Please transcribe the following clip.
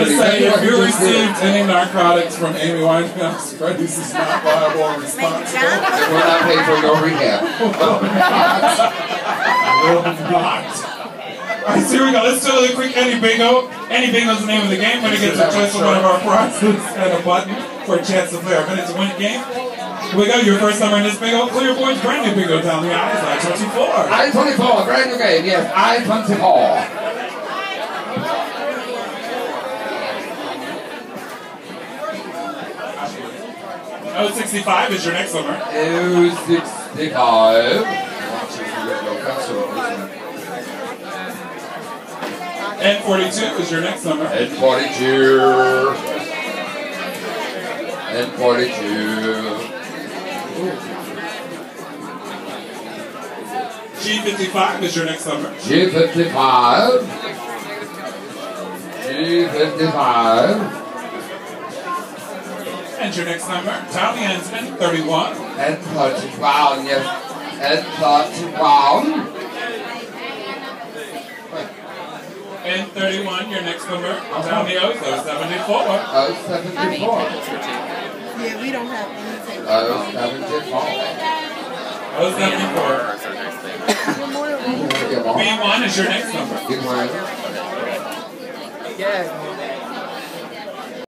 want to say, if you received any narcotics from Amy Winehouse, Freddy's is not liable or responsible. And we're not paying for your rehab. Will not. Alright, so here we go. Let's do a really quick Any Bingo. Any Bingo is the name of the game. We're going to get to a choice for one of our prizes and a button for a chance to play our minute to win game. Here we go. Your first number in this bingo. Clear Boys, brand new bingo down the aisle. I-24. I-24, brand new game. Yes, I-24. O65 is your next number. O65. N42 is your next number. N42. N42. G55 is your next number. G55. G55. And your next number. Tommy ends N31. N31, yes. N31. N31, your next number. Tommy O's 074. 074. Yeah, we don't have anything. 074. 074. B1 is your next number. B1. Yeah.